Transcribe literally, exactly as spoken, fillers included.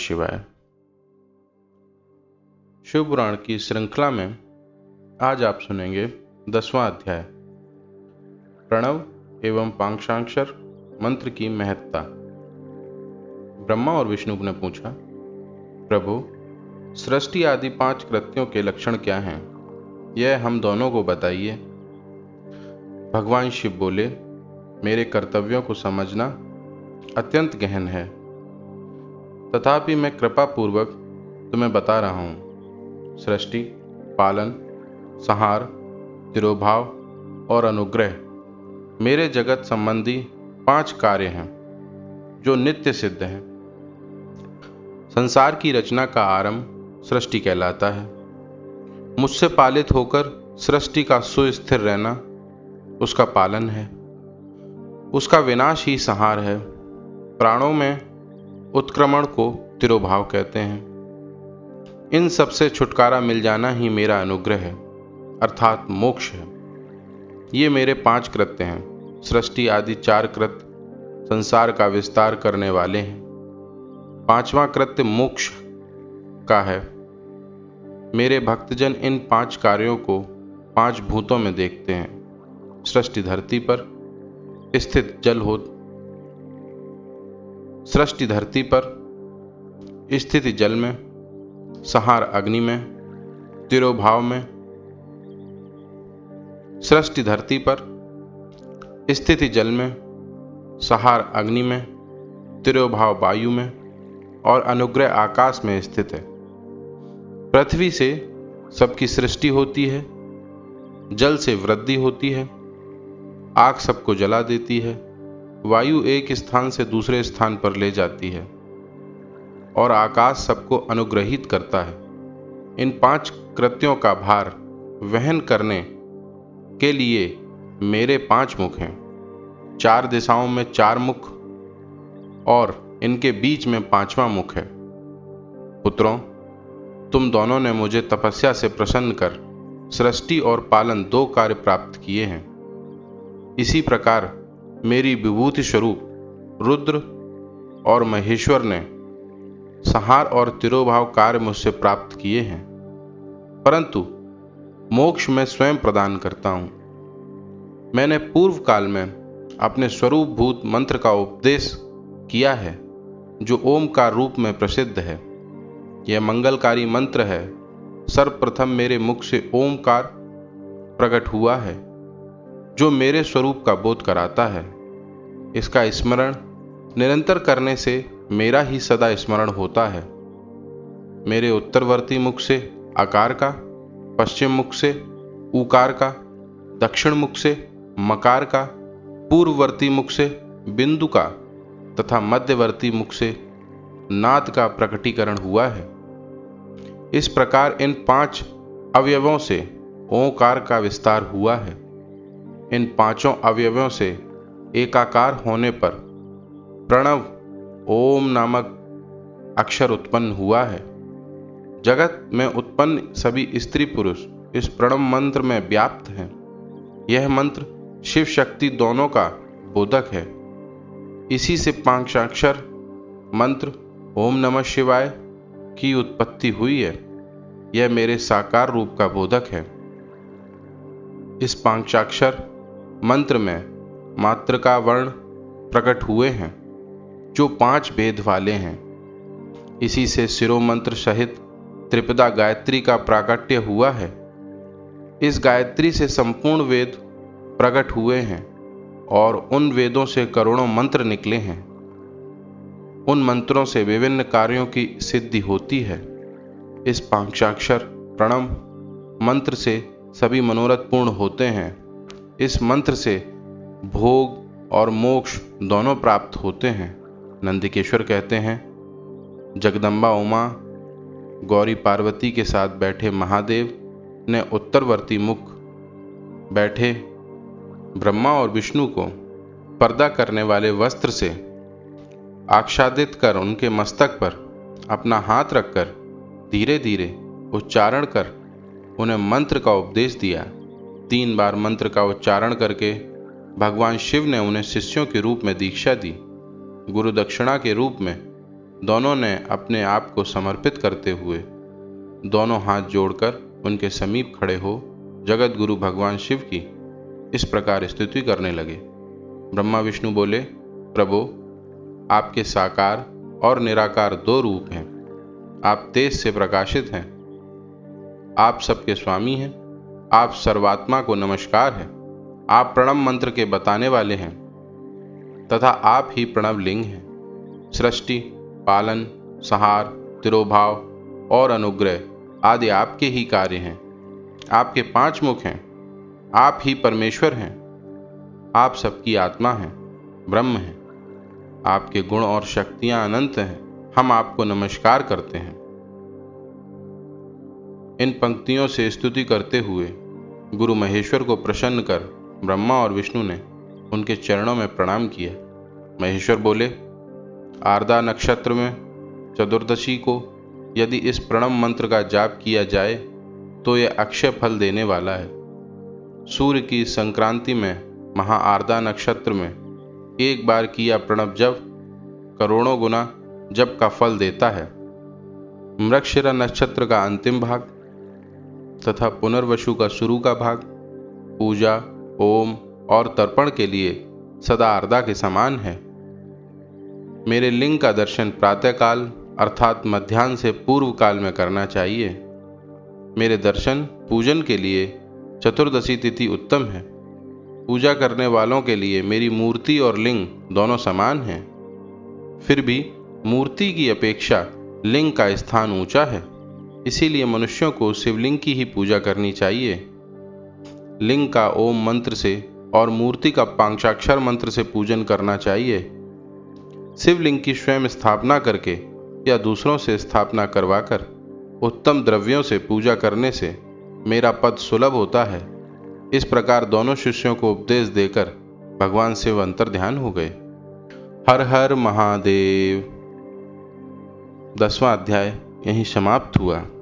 शिवाय। शिव पुराण की श्रृंखला में आज आप सुनेंगे दसवां अध्याय, प्रणव एवं पांचाक्षर मंत्र की महत्ता। ब्रह्मा और विष्णु ने पूछा, प्रभु, सृष्टि आदि पांच कृत्यों के लक्षण क्या हैं? यह हम दोनों को बताइए। भगवान शिव बोले, मेरे कर्तव्यों को समझना अत्यंत गहन है, तथापि मैं कृपा पूर्वक तुम्हें बता रहा हूं। सृष्टि, पालन, संहार, तिरोभाव और अनुग्रह मेरे जगत संबंधी पांच कार्य हैं जो नित्य सिद्ध हैं। संसार की रचना का आरंभ सृष्टि कहलाता है। मुझसे पालित होकर सृष्टि का सुस्थिर रहना उसका पालन है। उसका विनाश ही संहार है। प्राणों में उत्क्रमण को तिरोभाव कहते हैं। इन सब से छुटकारा मिल जाना ही मेरा अनुग्रह है, अर्थात मोक्ष है। ये मेरे पांच कृत्य हैं। सृष्टि आदि चार कृत्य संसार का विस्तार करने वाले हैं। पांचवा कृत्य मोक्ष का है। मेरे भक्तजन इन पांच कार्यों को पांच भूतों में देखते हैं। सृष्टि धरती पर स्थित जल हो सृष्टि धरती पर स्थिति जल में, संहार अग्नि में, तिरोभाव में। सृष्टि धरती पर स्थिति जल में, संहार अग्नि में, तिरोभाव वायु में और अनुग्रह आकाश में स्थित है। पृथ्वी से सबकी सृष्टि होती है, जल से वृद्धि होती है, आग सबको जला देती है, वायु एक स्थान से दूसरे स्थान पर ले जाती है और आकाश सबको अनुग्रहित करता है। इन पांच कृत्यों का भार वहन करने के लिए मेरे पांच मुख हैं। चार दिशाओं में चार मुख और इनके बीच में पांचवा मुख है। पुत्रों, तुम दोनों ने मुझे तपस्या से प्रसन्न कर सृष्टि और पालन दो कार्य प्राप्त किए हैं। इसी प्रकार मेरी विभूति स्वरूप रुद्र और महेश्वर ने संहार और तिरोभाव कार्य मुझसे प्राप्त किए हैं, परंतु मोक्ष में स्वयं प्रदान करता हूं। मैंने पूर्व काल में अपने स्वरूप भूत मंत्र का उपदेश किया है, जो ओमकार रूप में प्रसिद्ध है। यह मंगलकारी मंत्र है। सर्वप्रथम मेरे मुख से ओमकार प्रकट हुआ है, जो मेरे स्वरूप का बोध कराता है। इसका स्मरण निरंतर करने से मेरा ही सदा स्मरण होता है। मेरे उत्तरवर्ती मुख से आकार का, पश्चिम मुख से ऊकार का, दक्षिण मुख से मकार का, पूर्ववर्ती मुख से बिंदु का तथा मध्यवर्ती मुख से नाद का प्रकटीकरण हुआ है। इस प्रकार इन पांच अवयवों से ओंकार का विस्तार हुआ है। इन पांचों अवयवों से एकाकार होने पर प्रणव ओम नामक अक्षर उत्पन्न हुआ है। जगत में उत्पन्न सभी स्त्री पुरुष इस प्रणव मंत्र में व्याप्त हैं। यह मंत्र शिव शक्ति दोनों का बोधक है। इसी से पांचाक्षर मंत्र ओम नमः शिवाय की उत्पत्ति हुई है। यह मेरे साकार रूप का बोधक है। इस पांचाक्षर मंत्र में मातृका वर्ण प्रकट हुए हैं, जो पांच वेद वाले हैं। इसी से शिरो मंत्र सहित त्रिपदा गायत्री का प्राकट्य हुआ है। इस गायत्री से संपूर्ण वेद प्रकट हुए हैं और उन वेदों से करोड़ों मंत्र निकले हैं। उन मंत्रों से विभिन्न कार्यों की सिद्धि होती है। इस पांचाक्षर प्रणव मंत्र से सभी मनोरथ पूर्ण होते हैं। इस मंत्र से भोग और मोक्ष दोनों प्राप्त होते हैं। नंदिकेश्वर कहते हैं, जगदम्बा उमा गौरी पार्वती के साथ बैठे महादेव ने उत्तरवर्ती मुख बैठे ब्रह्मा और विष्णु को पर्दा करने वाले वस्त्र से आच्छादित कर उनके मस्तक पर अपना हाथ रखकर धीरे धीरे उच्चारण कर उन्हें मंत्र का उपदेश दिया। तीन बार मंत्र का उच्चारण करके भगवान शिव ने उन्हें शिष्यों के रूप में दीक्षा दी। गुरु दक्षिणा के रूप में दोनों ने अपने आप को समर्पित करते हुए दोनों हाथ जोड़कर उनके समीप खड़े हो जगत गुरु भगवान शिव की इस प्रकार स्तुति करने लगे। ब्रह्मा विष्णु बोले, प्रभु, आपके साकार और निराकार दो रूप हैं। आप तेज से प्रकाशित हैं। आप सबके स्वामी हैं। आप सर्वात्मा को नमस्कार है। आप प्रणव मंत्र के बताने वाले हैं तथा आप ही प्रणव लिंग हैं। सृष्टि, पालन, संहार, तिरोभाव और अनुग्रह आदि आपके ही कार्य हैं। आपके पांच मुख हैं। आप ही परमेश्वर हैं। आप सबकी आत्मा हैं, ब्रह्म हैं। आपके गुण और शक्तियां अनंत हैं। हम आपको नमस्कार करते हैं। इन पंक्तियों से स्तुति करते हुए गुरु महेश्वर को प्रसन्न कर ब्रह्मा और विष्णु ने उनके चरणों में प्रणाम किया। महेश्वर बोले, आर्द्रा नक्षत्र में चतुर्दशी को यदि इस प्रणव मंत्र का जाप किया जाए तो यह अक्षय फल देने वाला है। सूर्य की संक्रांति में महा आर्द्रा नक्षत्र में एक बार किया प्रणव जप करोड़ों गुना जप का फल देता है। मृगशिरा नक्षत्र का अंतिम भाग तथा पुनर्वसु का शुरू का भाग पूजा, होम और तर्पण के लिए सदा आर्द्रा के समान है। मेरे लिंग का दर्शन प्रातःकाल अर्थात मध्याह्न से पूर्व काल में करना चाहिए। मेरे दर्शन पूजन के लिए चतुर्दशी तिथि उत्तम है। पूजा करने वालों के लिए मेरी मूर्ति और लिंग दोनों समान हैं। फिर भी मूर्ति की अपेक्षा लिंग का स्थान ऊंचा है, इसीलिए मनुष्यों को शिवलिंग की ही पूजा करनी चाहिए। लिंग का ओम मंत्र से और मूर्ति का पांचाक्षर मंत्र से पूजन करना चाहिए। शिवलिंग की स्वयं स्थापना करके या दूसरों से स्थापना करवाकर उत्तम द्रव्यों से पूजा करने से मेरा पद सुलभ होता है। इस प्रकार दोनों शिष्यों को उपदेश देकर भगवान शिव अंतर्ध्यान हो गए। हर हर महादेव। दसवां अध्याय यहीं समाप्त हुआ।